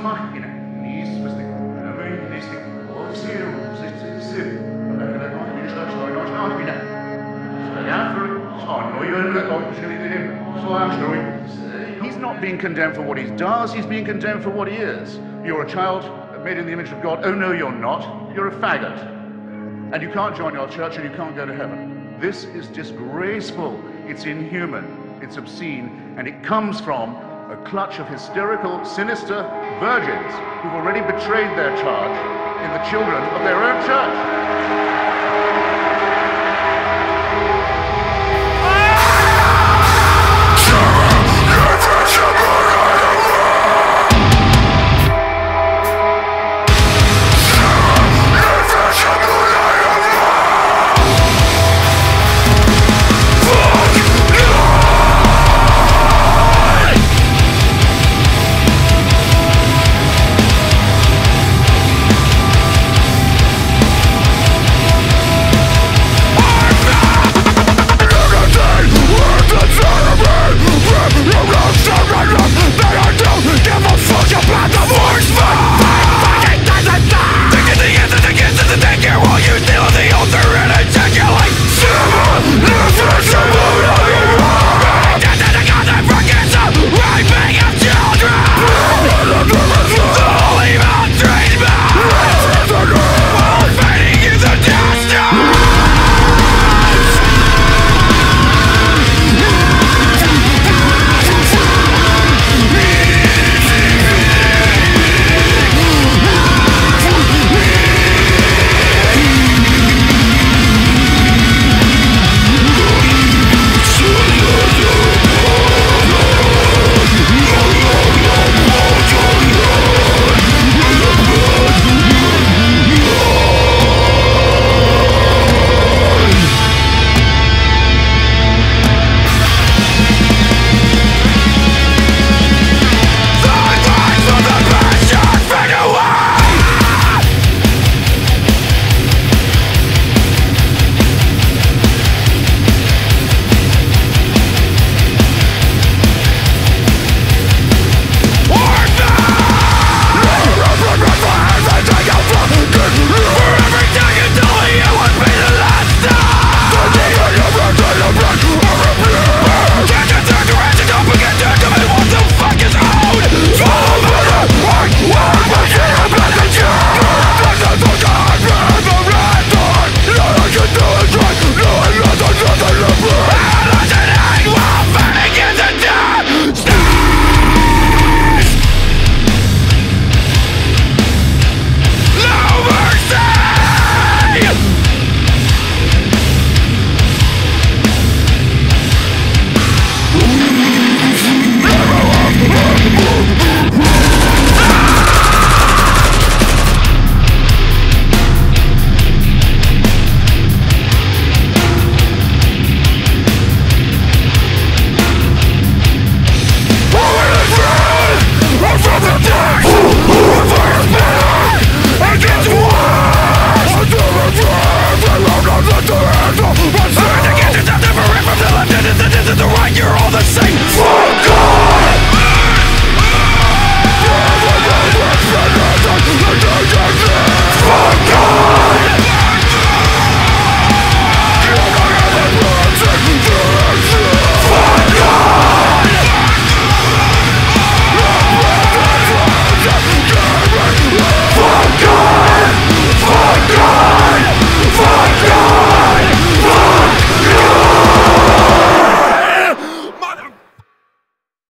macchina, nis, was die, nis, He's not being condemned for what he does, he's being condemned for what he is. You're a child made in the image of God. Oh no, you're not. You're a faggot. And you can't join our church and you can't go to heaven. This is disgraceful. It's inhuman. It's obscene. And it comes from a clutch of hysterical, sinister virgins who've already betrayed their charge in the children of their own church.